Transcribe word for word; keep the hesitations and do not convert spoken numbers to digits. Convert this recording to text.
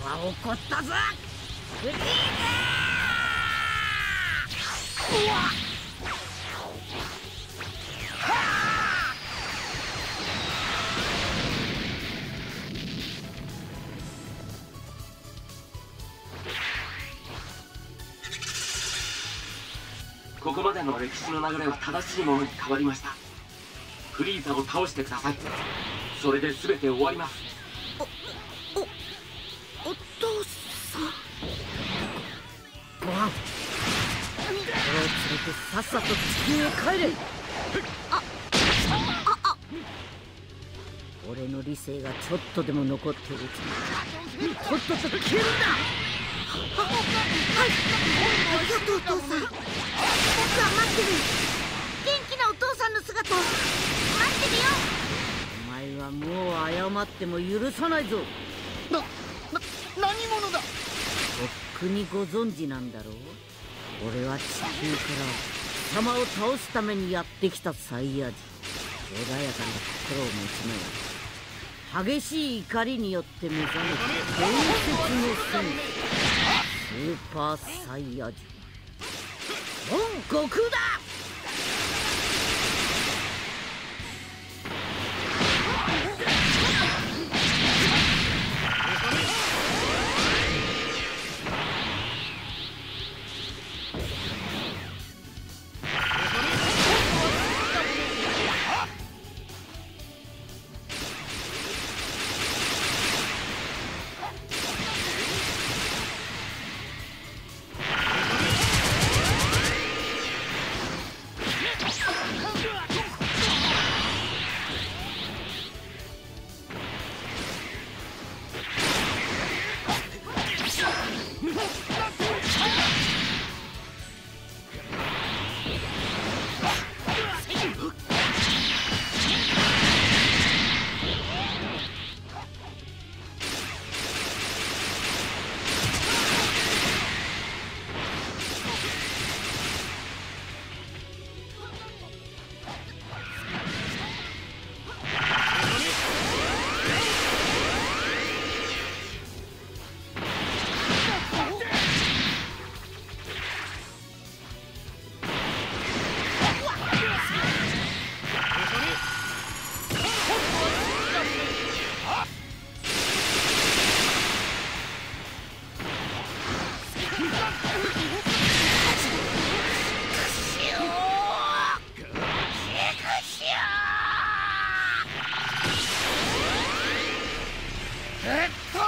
は怒ったぞ。フリーザー。うわっ。 ここまでの歴史の流れは正しいものに変わりました。フリーザを倒してください。それで全て終わります。 お、お、お父さん。ご飯。俺を連れてさっさと地球へ帰れ。あ、あ、あ。俺の理性がちょっとでも残っているうちに、とっとと消えるんだ。はい、ありがとうお父さん。僕は待ってる。元気なお父さんの姿を待ってるよ。お前はもう謝っても許さないぞ。 な、な、何者だ。 とっくにご存知なんだろう。俺は地球から貴様を倒すためにやってきたサイヤ人。穏やかな心を持ちながら激しい怒りによって目覚めた伝説の戦士スーパーサイヤ人孫悟空だ。えっと